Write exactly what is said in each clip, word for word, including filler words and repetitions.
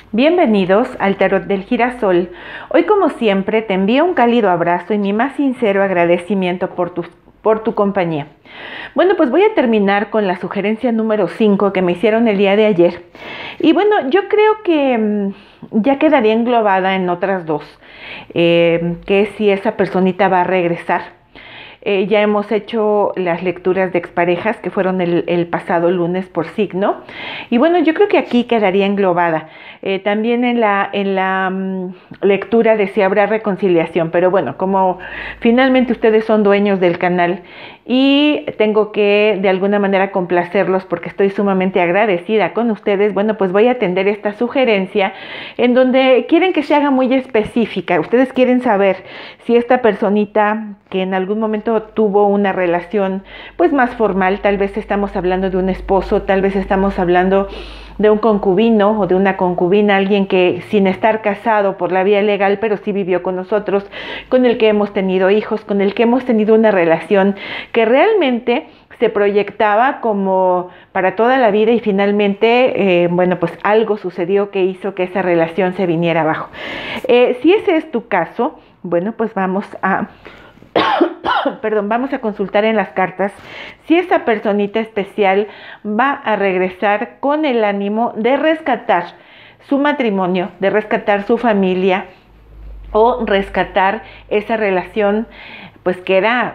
Bienvenidos al Tarot del Girasol. Hoy, como siempre, te envío un cálido abrazo y mi más sincero agradecimiento por tu, por tu compañía. Bueno, pues voy a terminar con la sugerencia número cinco que me hicieron el día de ayer. Y bueno, yo creo que mmm, ya quedaría englobada en otras dos, eh, que es si esa personita va a regresar. Eh, ya hemos hecho las lecturas de exparejas que fueron el, el pasado lunes por signo. Y bueno, yo creo que aquí quedaría englobada. Eh, también en la, en la um, lectura de si habrá reconciliación. Pero bueno, como finalmente ustedes son dueños del canal y tengo que de alguna manera complacerlos porque estoy sumamente agradecida con ustedes, bueno, pues voy a atender esta sugerencia en donde quieren que se haga muy específica. Ustedes quieren saber si esta personita que en algún momento tuvo una relación pues más formal, tal vez estamos hablando de un esposo, tal vez estamos hablando de un concubino o de una concubina, alguien que sin estar casado por la vía legal, pero sí vivió con nosotros, con el que hemos tenido hijos, con el que hemos tenido una relación que realmente se proyectaba como para toda la vida y finalmente, eh, bueno, pues algo sucedió que hizo que esa relación se viniera abajo. Eh, si ese es tu caso, bueno, pues vamos a... Perdón, vamos a consultar en las cartas si esa personita especial va a regresar con el ánimo de rescatar su matrimonio, de rescatar su familia o rescatar esa relación pues que era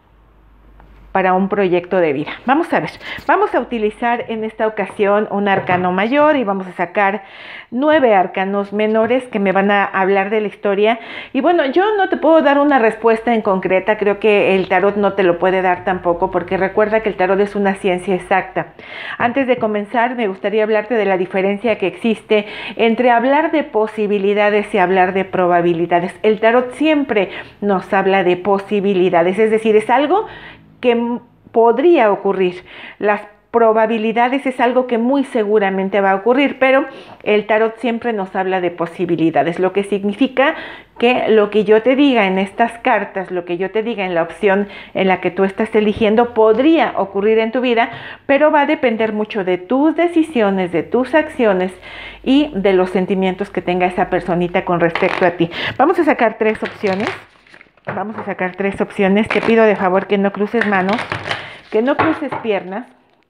para un proyecto de vida. Vamos a ver, vamos a utilizar en esta ocasión un arcano mayor y vamos a sacar nueve arcanos menores que me van a hablar de la historia. Y bueno, yo no te puedo dar una respuesta en concreta, creo que el tarot no te lo puede dar tampoco, porque recuerda que el tarot es una ciencia exacta. Antes de comenzar, me gustaría hablarte de la diferencia que existe entre hablar de posibilidades y hablar de probabilidades. El tarot siempre nos habla de posibilidades, es decir, es algo que podría ocurrir. Las probabilidades es algo que muy seguramente va a ocurrir, pero el tarot siempre nos habla de posibilidades, lo que significa que lo que yo te diga en estas cartas, lo que yo te diga en la opción en la que tú estás eligiendo, podría ocurrir en tu vida, pero va a depender mucho de tus decisiones, de tus acciones y de los sentimientos que tenga esa personita con respecto a ti. Vamos a sacar tres opciones. Vamos a sacar tres opciones. Te pido de favor que no cruces manos, que no cruces piernas,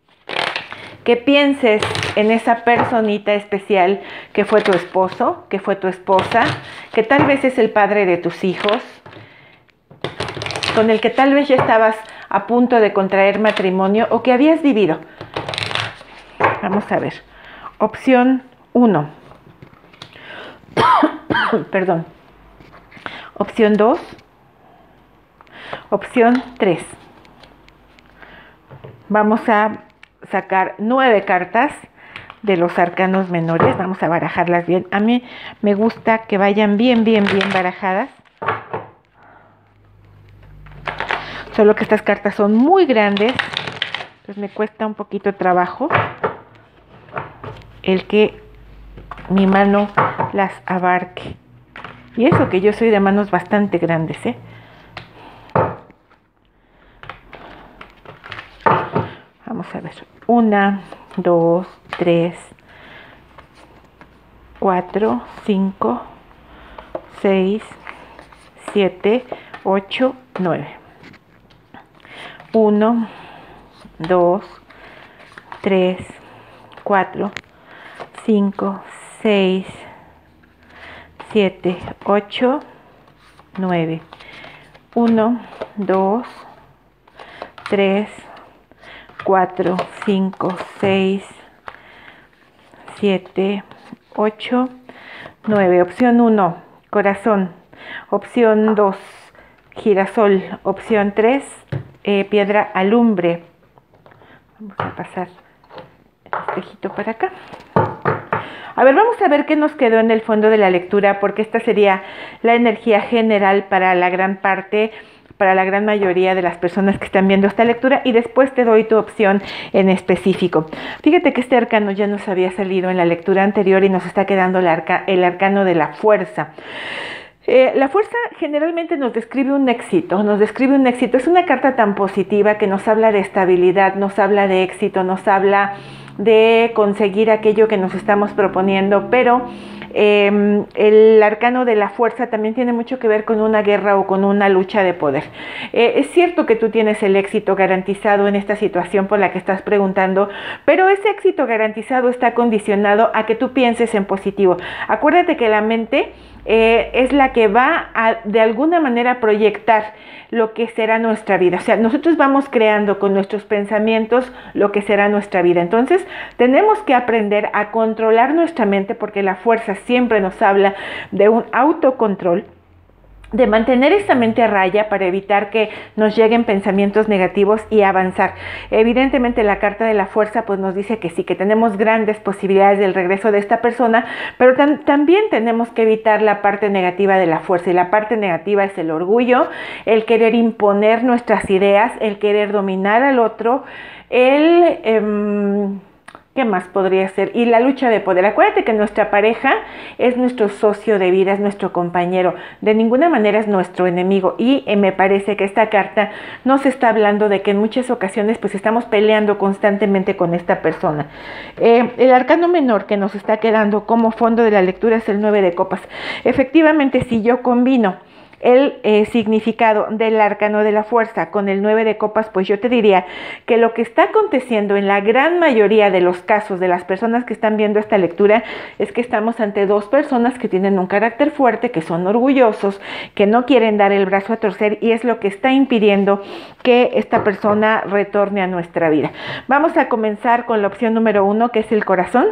que pienses en esa personita especial que fue tu esposo, que fue tu esposa, que tal vez es el padre de tus hijos, con el que tal vez ya estabas a punto de contraer matrimonio o que habías vivido. Vamos a ver. Opción uno. Perdón. Opción dos. Opción tres. Vamos a sacar nueve cartas de los arcanos menores. Vamos a barajarlas bien. A mí me gusta que vayan bien, bien, bien barajadas. Solo que estas cartas son muy grandes. Entonces me cuesta un poquito trabajo el que mi mano las abarque. Y eso que yo soy de manos bastante grandes, ¿eh? Vamos a ver, una, dos, tres, cuatro, cinco, seis, siete, ocho, nueve. Uno, dos, tres, cuatro, cinco, seis, siete, ocho, nueve. Uno, dos, tres, cuatro, cinco, seis, siete, ocho, nueve. Opción uno, corazón. Opción dos, girasol. Opción tres, eh, piedra alumbre. Vamos a pasar el espejito para acá. A ver, vamos a ver qué nos quedó en el fondo de la lectura, porque esta sería la energía general para la gran parte, para la gran mayoría de las personas que están viendo esta lectura, y después te doy tu opción en específico. Fíjate que este arcano ya nos había salido en la lectura anterior y nos está quedando el, arca, el arcano de la fuerza. Eh, la fuerza generalmente nos describe un éxito, nos describe un éxito. Es una carta tan positiva que nos habla de estabilidad, nos habla de éxito, nos habla de conseguir aquello que nos estamos proponiendo, pero eh, el arcano de la fuerza también tiene mucho que ver con una guerra o con una lucha de poder. Eh, es cierto que tú tienes el éxito garantizado en esta situación por la que estás preguntando, pero ese éxito garantizado está condicionado a que tú pienses en positivo. Acuérdate que la mente Eh, es la que va a de alguna manera proyectar lo que será nuestra vida. O sea, nosotros vamos creando con nuestros pensamientos lo que será nuestra vida. Entonces, tenemos que aprender a controlar nuestra mente, porque la fuerza siempre nos habla de un autocontrol, de mantener esa mente a raya para evitar que nos lleguen pensamientos negativos y avanzar. Evidentemente la carta de la fuerza pues nos dice que sí, que tenemos grandes posibilidades del regreso de esta persona, pero tam también tenemos que evitar la parte negativa de la fuerza, y la parte negativa es el orgullo, el querer imponer nuestras ideas, el querer dominar al otro, el... Eh, ¿Qué más podría ser? Y la lucha de poder. Acuérdate que nuestra pareja es nuestro socio de vida, es nuestro compañero. De ninguna manera es nuestro enemigo. Y eh, me parece que esta carta nos está hablando de que en muchas ocasiones pues estamos peleando constantemente con esta persona. Eh, el arcano menor que nos está quedando como fondo de la lectura es el nueve de copas. Efectivamente, si yo combino el eh, significado del arcano de la fuerza con el nueve de copas, pues yo te diría que lo que está aconteciendo en la gran mayoría de los casos de las personas que están viendo esta lectura es que estamos ante dos personas que tienen un carácter fuerte, que son orgullosos, que no quieren dar el brazo a torcer, y es lo que está impidiendo que esta persona retorne a nuestra vida. Vamos a comenzar con la opción número uno, que es el corazón,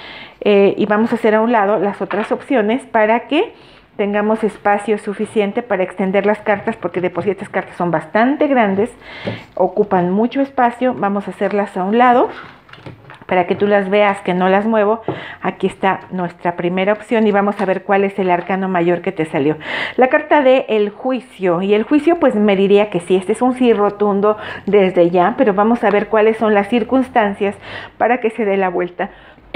eh, y vamos a hacer a un lado las otras opciones para que tengamos espacio suficiente para extender las cartas, porque de por sí estas cartas son bastante grandes, ocupan mucho espacio. Vamos a hacerlas a un lado para que tú las veas, que no las muevo. Aquí está nuestra primera opción y vamos a ver cuál es el arcano mayor que te salió. La carta de el juicio, y el juicio pues me diría que sí, este es un sí rotundo desde ya, pero vamos a ver cuáles son las circunstancias para que se dé la vuelta.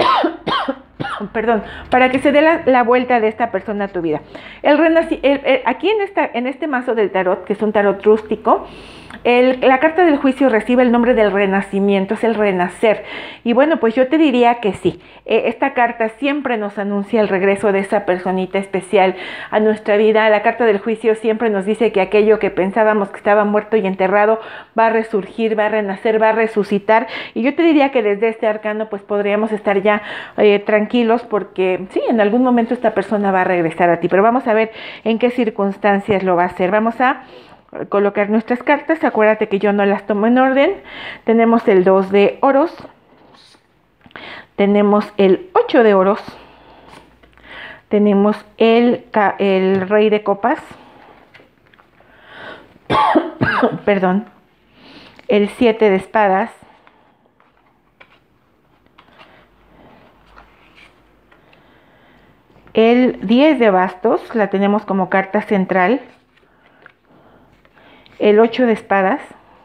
Perdón, para que se dé la, la vuelta de esta persona a tu vida. El renaci el, el, aquí en, esta, en este mazo del tarot, que es un tarot rústico, el, la carta del juicio recibe el nombre del renacimiento, es el renacer. Y bueno, pues yo te diría que sí, eh, esta carta siempre nos anuncia el regreso de esa personita especial a nuestra vida. La carta del juicio siempre nos dice que aquello que pensábamos que estaba muerto y enterrado va a resurgir, va a renacer, va a resucitar. Y yo te diría que desde este arcano pues podríamos estar ya eh, tranquilos, porque sí, en algún momento esta persona va a regresar a ti, pero vamos a ver en qué circunstancias lo va a hacer. Vamos a colocar nuestras cartas. Acuérdate que yo no las tomo en orden. Tenemos el dos de oros, tenemos el ocho de oros, tenemos el, el rey de copas, perdón, el siete de espadas, el diez de bastos, la tenemos como carta central, el ocho de espadas,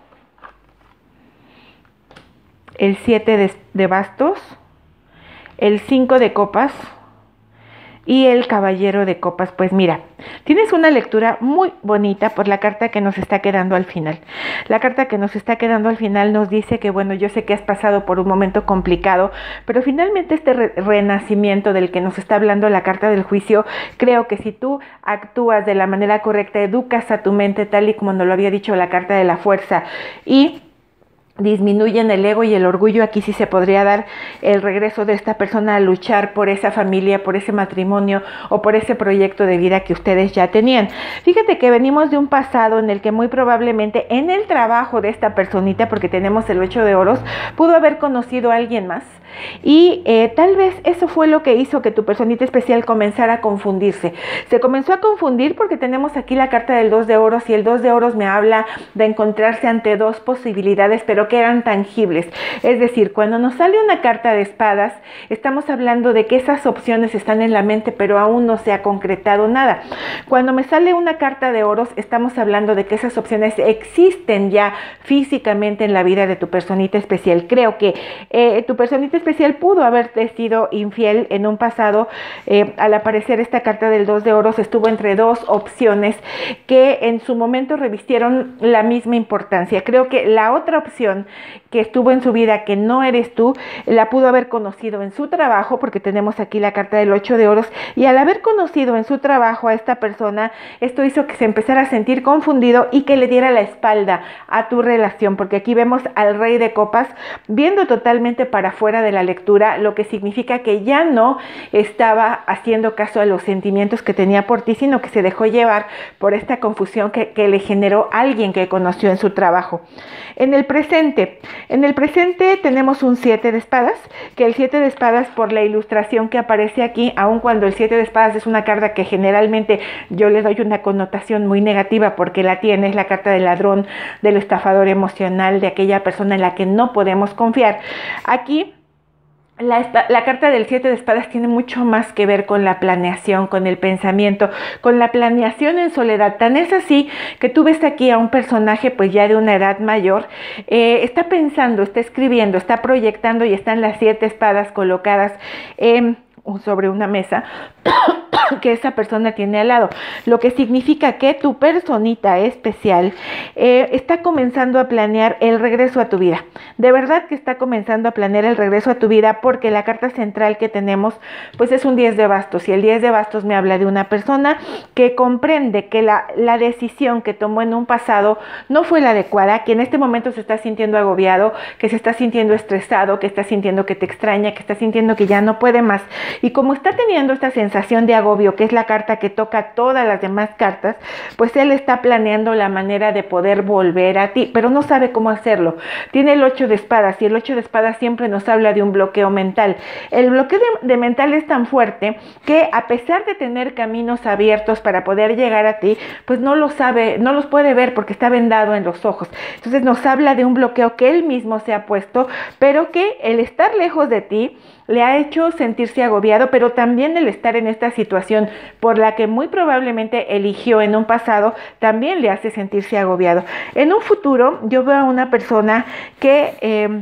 el siete de, de bastos, el cinco de copas y el caballero de copas. Pues mira, tienes una lectura muy bonita por la carta que nos está quedando al final. La carta que nos está quedando al final nos dice que, bueno, yo sé que has pasado por un momento complicado, pero finalmente este re renacimiento del que nos está hablando la carta del juicio, creo que si tú actúas de la manera correcta, educas a tu mente tal y como nos lo había dicho la carta de la fuerza, y disminuyen el ego y el orgullo, aquí sí se podría dar el regreso de esta persona a luchar por esa familia, por ese matrimonio o por ese proyecto de vida que ustedes ya tenían. Fíjate que venimos de un pasado en el que muy probablemente en el trabajo de esta personita, porque tenemos el ocho de oros, pudo haber conocido a alguien más, y eh, tal vez eso fue lo que hizo que tu personita especial comenzara a confundirse. Se comenzó a confundir porque tenemos aquí la carta del dos de oros, y el dos de oros me habla de encontrarse ante dos posibilidades, pero que eran tangibles. Es decir, cuando nos sale una carta de espadas, estamos hablando de que esas opciones están en la mente, pero aún no se ha concretado nada. Cuando me sale una carta de oros, estamos hablando de que esas opciones existen ya físicamente en la vida de tu personita especial. Creo que eh, tu personita especial pudo haberte sido infiel en un pasado. Eh, al aparecer esta carta del dos de oros, estuvo entre dos opciones que en su momento revistieron la misma importancia. Creo que la otra opción que estuvo en su vida, que no eres tú, la pudo haber conocido en su trabajo, porque tenemos aquí la carta del ocho de oros, y al haber conocido en su trabajo a esta persona, esto hizo que se empezara a sentir confundido y que le diera la espalda a tu relación, porque aquí vemos al rey de copas viendo totalmente para afuera de la lectura, lo que significa que ya no estaba haciendo caso a los sentimientos que tenía por ti, sino que se dejó llevar por esta confusión que, que le generó alguien que conoció en su trabajo. En el presente, en el presente tenemos un siete de espadas, que el siete de espadas, por la ilustración que aparece aquí, aun cuando el siete de espadas es una carta que generalmente yo le doy una connotación muy negativa porque la tiene, es la carta del ladrón, del estafador emocional, de aquella persona en la que no podemos confiar. Aquí La, la carta del siete de espadas tiene mucho más que ver con la planeación, con el pensamiento, con la planeación en soledad. Tan es así que tú ves aquí a un personaje pues ya de una edad mayor, eh, está pensando, está escribiendo, está proyectando y están las siete espadas colocadas eh, sobre una mesa que esa persona tiene al lado, lo que significa que tu personita especial eh, está comenzando a planear el regreso a tu vida. De verdad que está comenzando a planear el regreso a tu vida, porque la carta central que tenemos pues es un diez de bastos, y el diez de bastos me habla de una persona que comprende que la, la decisión que tomó en un pasado no fue la adecuada, que en este momento se está sintiendo agobiado, que se está sintiendo estresado, que está sintiendo que te extraña, que está sintiendo que ya no puede más, y como está teniendo esta sensación de agobio, que es la carta que toca todas las demás cartas, pues él está planeando la manera de poder volver a ti, pero no sabe cómo hacerlo. Tiene el ocho de espadas, y el ocho de espadas siempre nos habla de un bloqueo mental. El bloqueo de, de mental es tan fuerte que, a pesar de tener caminos abiertos para poder llegar a ti, pues no lo sabe, no los puede ver porque está vendado en los ojos. Entonces nos habla de un bloqueo que él mismo se ha puesto, pero que el estar lejos de ti le ha hecho sentirse agobiado, pero también el estar en esta situación por la que muy probablemente eligió en un pasado, también le hace sentirse agobiado. En un futuro, yo veo a una persona que eh,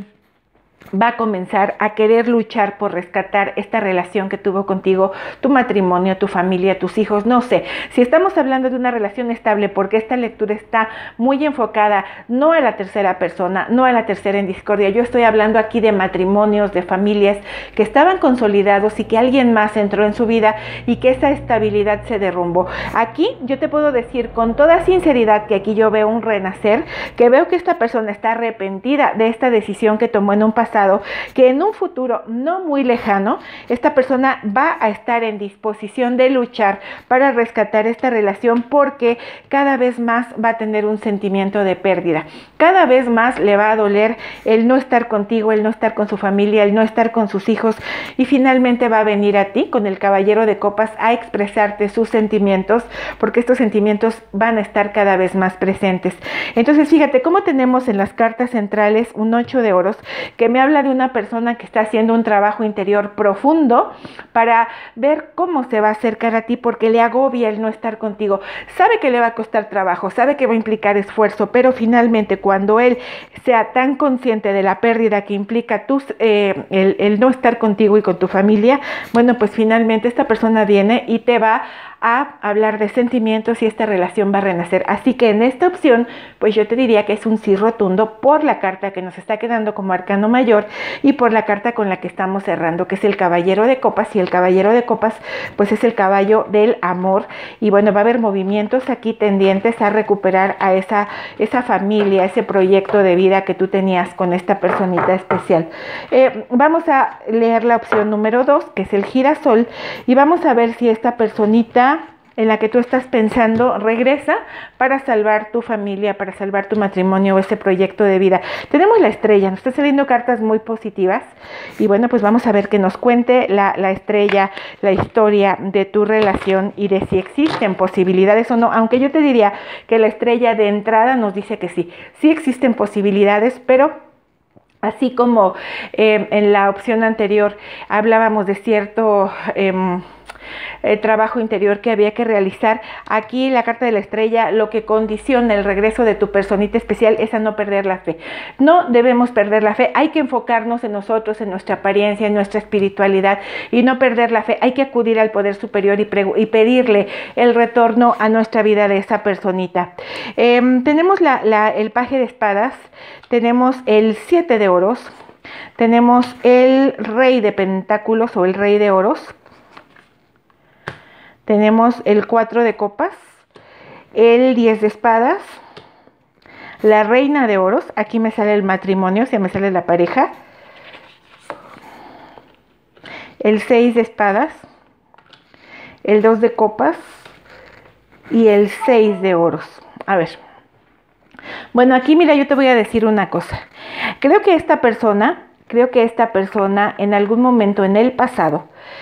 va a comenzar a querer luchar por rescatar esta relación que tuvo contigo, tu matrimonio, tu familia, tus hijos, no sé. Si estamos hablando de una relación estable, porque esta lectura está muy enfocada no a la tercera persona, no a la tercera en discordia, yo estoy hablando aquí de matrimonios, de familias que estaban consolidados y que alguien más entró en su vida y que esa estabilidad se derrumbó. Aquí yo te puedo decir con toda sinceridad que aquí yo veo un renacer, que veo que esta persona está arrepentida de esta decisión que tomó en un pasado, que en un futuro no muy lejano, esta persona va a estar en disposición de luchar para rescatar esta relación, porque cada vez más va a tener un sentimiento de pérdida. Cada vez más le va a doler el no estar contigo, el no estar con su familia, el no estar con sus hijos, y finalmente va a venir a ti con el caballero de copas a expresarte sus sentimientos, porque estos sentimientos van a estar cada vez más presentes. Entonces fíjate cómo tenemos en las cartas centrales un ocho de oros que me habla de una persona que está haciendo un trabajo interior profundo para ver cómo se va a acercar a ti, porque le agobia el no estar contigo. Sabe que le va a costar trabajo, sabe que va a implicar esfuerzo, pero finalmente cuando él sea tan consciente de la pérdida que implica tus, eh, el, el no estar contigo y con tu familia, bueno, pues finalmente esta persona viene y te va a hablar de sentimientos y esta relación va a renacer. Así que en esta opción, pues yo te diría que es un sí rotundo por la carta que nos está quedando como arcano mayor y por la carta con la que estamos cerrando, que es el caballero de copas, y el caballero de copas pues es el caballo del amor, y bueno, va a haber movimientos aquí tendientes a recuperar a esa, esa familia, ese proyecto de vida que tú tenías con esta personita especial. Eh, vamos a leer la opción número dos, que es el girasol, y vamos a ver si esta personita en la que tú estás pensando regresa para salvar tu familia, para salvar tu matrimonio o ese proyecto de vida. Tenemos la estrella, nos están saliendo cartas muy positivas, y bueno, pues vamos a ver que nos cuente la, la estrella, la historia de tu relación y de si existen posibilidades o no, aunque yo te diría que la estrella de entrada nos dice que sí, sí existen posibilidades, pero así como eh, en la opción anterior hablábamos de cierto... Eh, eh, trabajo interior que había que realizar. Aquí la carta de la estrella, lo que condiciona el regreso de tu personita especial es a no perder la fe. No debemos perder la fe, hay que enfocarnos en nosotros, en nuestra apariencia, en nuestra espiritualidad y no perder la fe. Hay que acudir al poder superior y, y pedirle el retorno a nuestra vida de esa personita. Eh, tenemos la, la, el paje de espadas, tenemos el siete de oros, tenemos el rey de pentáculos o el rey de oros, tenemos el cuatro de copas, el diez de espadas, la reina de oros, aquí me sale el matrimonio, o sea, me sale la pareja, el seis de espadas, el dos de copas y el seis de oros. A ver, bueno, aquí mira, yo te voy a decir una cosa. Creo que esta persona, creo que esta persona en algún momento en el pasado,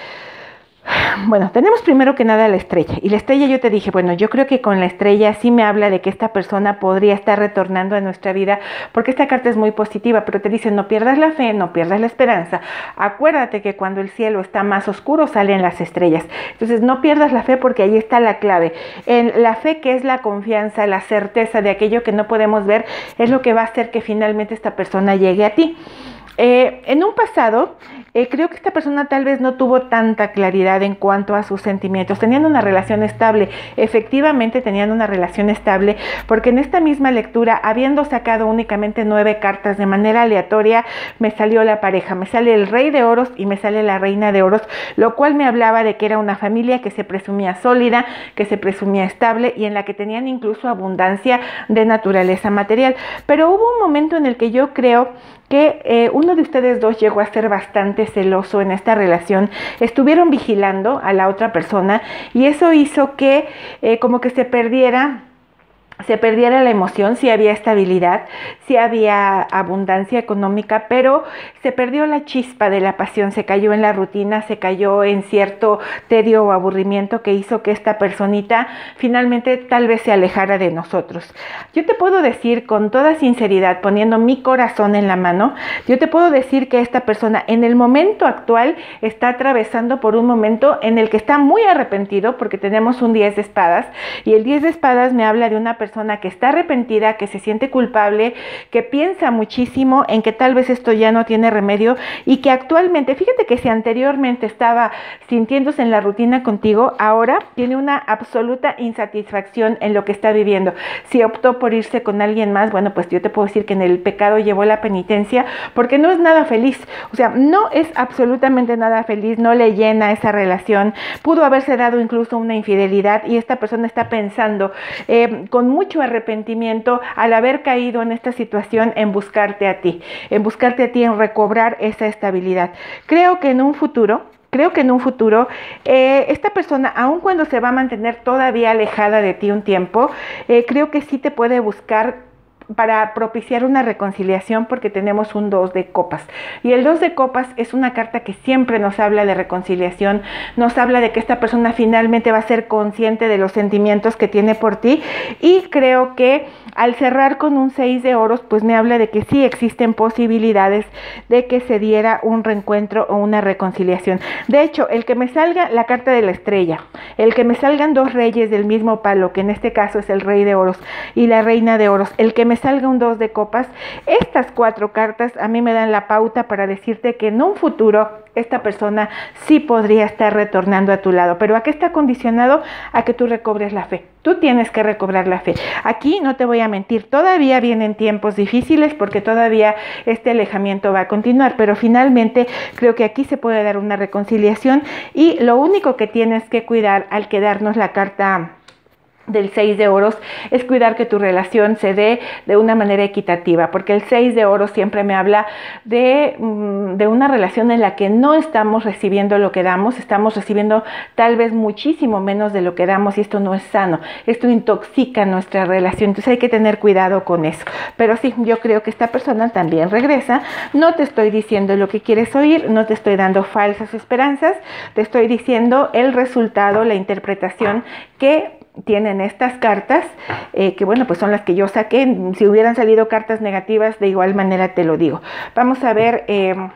bueno, tenemos primero que nada la estrella, y la estrella yo te dije, bueno, yo creo que con la estrella sí me habla de que esta persona podría estar retornando a nuestra vida, porque esta carta es muy positiva, pero te dice, no pierdas la fe, no pierdas la esperanza, acuérdate que cuando el cielo está más oscuro salen las estrellas, entonces no pierdas la fe porque ahí está la clave, en la fe que es la confianza, la certeza de aquello que no podemos ver, es lo que va a hacer que finalmente esta persona llegue a ti. Eh, en un pasado, eh, creo que esta persona tal vez no tuvo tanta claridad en cuanto a sus sentimientos. Tenían una relación estable, efectivamente tenían una relación estable, porque en esta misma lectura, habiendo sacado únicamente nueve cartas de manera aleatoria, me salió la pareja, me sale el rey de oros y me sale la reina de oros, lo cual me hablaba de que era una familia que se presumía sólida, que se presumía estable y en la que tenían incluso abundancia de naturaleza material. Pero hubo un momento en el que yo creo que eh, uno de ustedes dos llegó a ser bastante celoso en esta relación, estuvieron vigilando a la otra persona y eso hizo que eh, como que se perdiera se perdiera la emoción, sí había estabilidad, sí había abundancia económica, pero se perdió la chispa de la pasión, se cayó en la rutina, se cayó en cierto tedio o aburrimiento que hizo que esta personita finalmente tal vez se alejara de nosotros. Yo te puedo decir con toda sinceridad, poniendo mi corazón en la mano, yo te puedo decir que esta persona en el momento actual está atravesando por un momento en el que está muy arrepentido porque tenemos un diez de espadas y el diez de espadas me habla de una persona persona que está arrepentida, que se siente culpable, que piensa muchísimo en que tal vez esto ya no tiene remedio y que actualmente, fíjate que si anteriormente estaba sintiéndose en la rutina contigo, ahora tiene una absoluta insatisfacción en lo que está viviendo. Si optó por irse con alguien más, bueno, pues yo te puedo decir que en el pecado llevó la penitencia porque no es nada feliz, o sea, no es absolutamente nada feliz, no le llena esa relación, pudo haberse dado incluso una infidelidad y esta persona está pensando eh, con mucho arrepentimiento al haber caído en esta situación en buscarte a ti, en buscarte a ti, en recobrar esa estabilidad. Creo que en un futuro, creo que en un futuro, eh, esta persona, aun cuando se va a mantener todavía alejada de ti un tiempo, eh, creo que sí te puede buscar para propiciar una reconciliación porque tenemos un dos de copas y el dos de copas es una carta que siempre nos habla de reconciliación, nos habla de que esta persona finalmente va a ser consciente de los sentimientos que tiene por ti y creo que al cerrar con un seis de oros pues me habla de que sí existen posibilidades de que se diera un reencuentro o una reconciliación. De hecho, el que me salga la carta de la estrella, el que me salgan dos reyes del mismo palo, que en este caso es el rey de oros y la reina de oros, el que me salga un dos de copas, estas cuatro cartas a mí me dan la pauta para decirte que en un futuro esta persona sí podría estar retornando a tu lado. ¿Pero a qué está condicionado? A que tú recobres la fe. Tú tienes que recobrar la fe. Aquí no te voy a mentir, todavía vienen tiempos difíciles porque todavía este alejamiento va a continuar, pero finalmente creo que aquí se puede dar una reconciliación y lo único que tienes que cuidar al quedarnos la carta del seis de oros es cuidar que tu relación se dé de una manera equitativa, porque el seis de oros siempre me habla de, de una relación en la que no estamos recibiendo lo que damos, estamos recibiendo tal vez muchísimo menos de lo que damos y esto no es sano, esto intoxica nuestra relación, entonces hay que tener cuidado con eso. Pero sí, yo creo que esta persona también regresa, no te estoy diciendo lo que quieres oír, no te estoy dando falsas esperanzas, te estoy diciendo el resultado, la interpretación que tienen estas cartas, eh, que bueno, pues son las que yo saqué. Si hubieran salido cartas negativas, de igual manera te lo digo. Vamos a ver eh,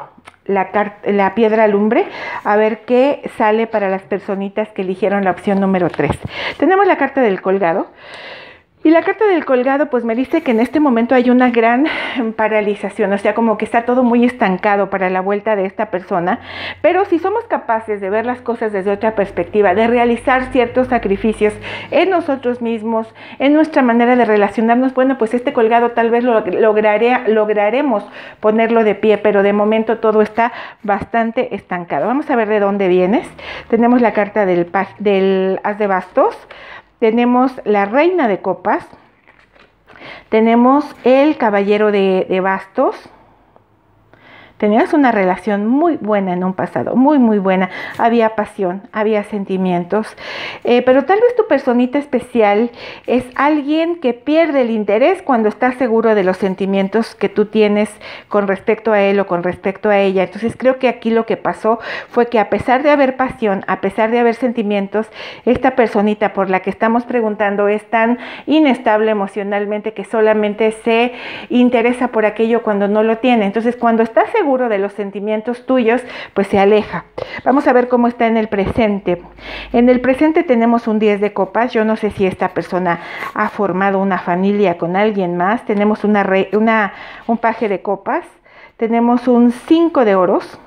la, la piedra lumbre, a ver qué sale para las personitas que eligieron la opción número tres. Tenemos la carta del colgado. Y la carta del colgado pues me dice que en este momento hay una gran paralización, o sea, como que está todo muy estancado para la vuelta de esta persona, pero si somos capaces de ver las cosas desde otra perspectiva, de realizar ciertos sacrificios en nosotros mismos, en nuestra manera de relacionarnos, bueno, pues este colgado tal vez lo lograré, lograremos ponerlo de pie, pero de momento todo está bastante estancado. Vamos a ver de dónde vienes. Tenemos la carta del, del As de Bastos. Tenemos la Reina de Copas, tenemos el Caballero de, de Bastos. Tenías una relación muy buena en un pasado, muy muy buena, había pasión, había sentimientos, eh, pero tal vez tu personita especial es alguien que pierde el interés cuando está seguro de los sentimientos que tú tienes con respecto a él o con respecto a ella. Entonces creo que aquí lo que pasó fue que a pesar de haber pasión, a pesar de haber sentimientos, esta personita por la que estamos preguntando es tan inestable emocionalmente que solamente se interesa por aquello cuando no lo tiene. Entonces cuando está seguro de los sentimientos tuyos, pues se aleja. Vamos a ver cómo está en el presente. En el presente tenemos un diez de copas. Yo no sé si esta persona ha formado una familia con alguien más. Tenemos una, re, una un paje de copas. Tenemos un cinco de oros.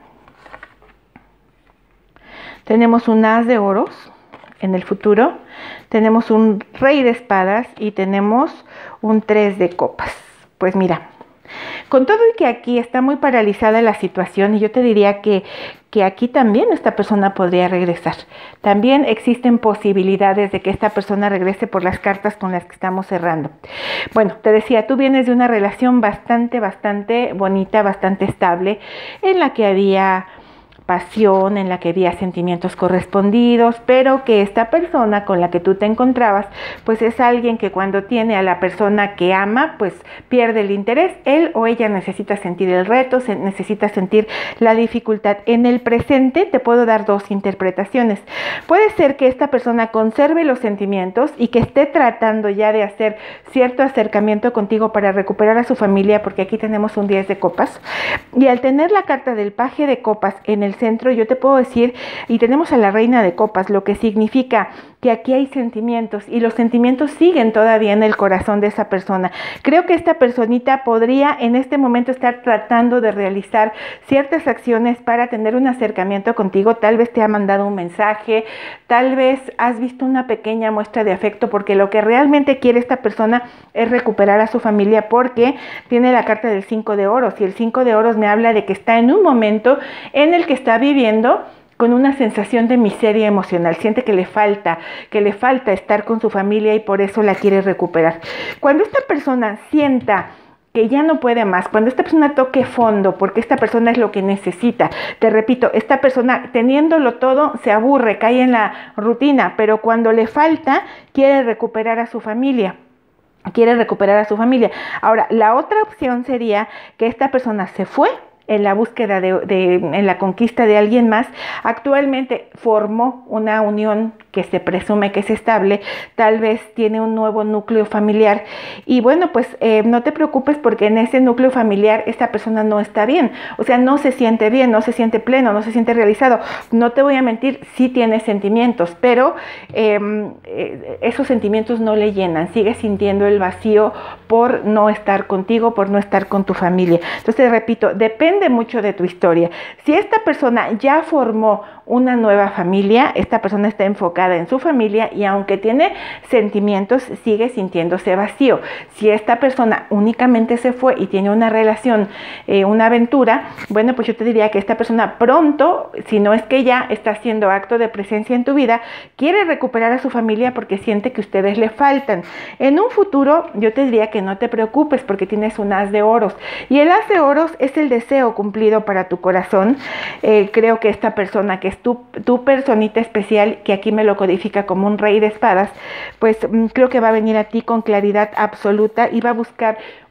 Tenemos un as de oros en el futuro. Tenemos un rey de espadas y tenemos un tres de copas. Pues mira, con todo y que aquí está muy paralizada la situación, y yo te diría que, que aquí también esta persona podría regresar. También existen posibilidades de que esta persona regrese por las cartas con las que estamos cerrando. Bueno, te decía, tú vienes de una relación bastante, bastante bonita, bastante estable, en la que había pasión, en la que había sentimientos correspondidos, pero que esta persona con la que tú te encontrabas, pues es alguien que cuando tiene a la persona que ama, pues pierde el interés. Él o ella necesita sentir el reto, se necesita sentir la dificultad. En el presente te puedo dar dos interpretaciones. Puede ser que esta persona conserve los sentimientos y que esté tratando ya de hacer cierto acercamiento contigo para recuperar a su familia, porque aquí tenemos un diez de copas, y al tener la carta del paje de copas en el centro, yo te puedo decir, y tenemos a la Reina de Copas, lo que significa que aquí hay sentimientos y los sentimientos siguen todavía en el corazón de esa persona. Creo que esta personita podría en este momento estar tratando de realizar ciertas acciones para tener un acercamiento contigo. Tal vez te ha mandado un mensaje, tal vez has visto una pequeña muestra de afecto, porque lo que realmente quiere esta persona es recuperar a su familia, porque tiene la carta del cinco de oros, y el cinco de oros me habla de que está en un momento en el que está viviendo con una sensación de miseria emocional, siente que le falta, que le falta estar con su familia y por eso la quiere recuperar. Cuando esta persona sienta que ya no puede más, cuando esta persona toque fondo, porque esta persona es lo que necesita, te repito, esta persona teniéndolo todo se aburre, cae en la rutina, pero cuando le falta quiere recuperar a su familia. Quiere recuperar a su familia. Ahora, la otra opción sería que esta persona se fue en la búsqueda de, de, en la conquista de alguien más, actualmente formó una unión que se presume que es estable, tal vez tiene un nuevo núcleo familiar, y bueno, pues eh, no te preocupes, porque en ese núcleo familiar esta persona no está bien, o sea, no se siente bien, no se siente pleno, no se siente realizado. No te voy a mentir, sí tiene sentimientos, pero eh, eh, esos sentimientos no le llenan, sigue sintiendo el vacío por no estar contigo, por no estar con tu familia. Entonces, te repito, depende mucho de tu historia. Si esta persona ya formó una nueva familia, esta persona está enfocada en su familia y aunque tiene sentimientos, sigue sintiéndose vacío. Si esta persona únicamente se fue y tiene una relación, eh, una aventura, bueno, pues yo te diría que esta persona pronto, si no es que ya está haciendo acto de presencia en tu vida, quiere recuperar a su familia porque siente que ustedes le faltan. En un futuro, yo te diría que no te preocupes porque tienes un as de oros, y el as de oros es el deseo cumplido para tu corazón. Eh, creo que esta persona que es tu, tu personita especial, que aquí me lo codifica como un rey de espadas, pues creo que va a venir a ti con claridad absoluta y va a buscar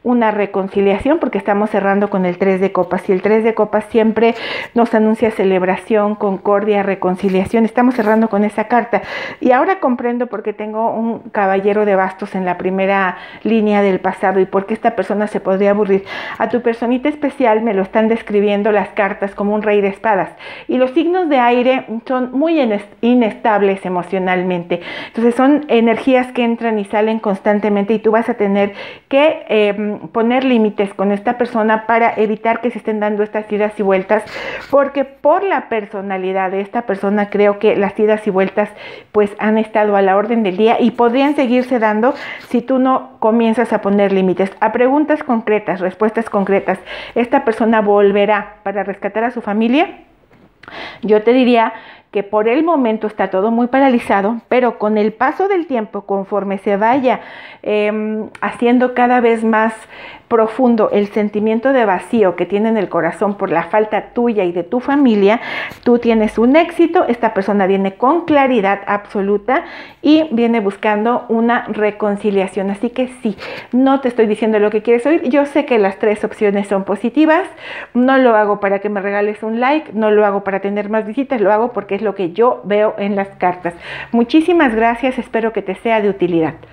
una reconciliación, porque estamos cerrando con el tres de copas, y el tres de copas siempre nos anuncia celebración, concordia, reconciliación. Estamos cerrando con esa carta, y ahora comprendo por qué tengo un caballero de bastos en la primera línea del pasado y por qué esta persona se podría aburrir. A tu personita especial me lo están describiendo las cartas como un rey de espadas, y los signos de aire son muy inestables emocionalmente, entonces son energías que entran y salen constantemente, y tú vas a tener que eh, poner límites con esta persona para evitar que se estén dando estas idas y vueltas, porque por la personalidad de esta persona creo que las idas y vueltas pues han estado a la orden del día y podrían seguirse dando si tú no comienzas a poner límites. A preguntas concretas, respuestas concretas, ¿esta persona volverá para rescatar a su familia? Yo te diría que por el momento está todo muy paralizado, pero con el paso del tiempo, conforme se vaya eh, haciendo cada vez más profundo el sentimiento de vacío que tiene en el corazón por la falta tuya y de tu familia, tú tienes un éxito. Esta persona viene con claridad absoluta y viene buscando una reconciliación. Así que sí, no te estoy diciendo lo que quieres oír. Yo sé que las tres opciones son positivas. No lo hago para que me regales un like, no lo hago para tener más visitas, lo hago porque es lo que yo veo en las cartas. Muchísimas gracias, espero que te sea de utilidad.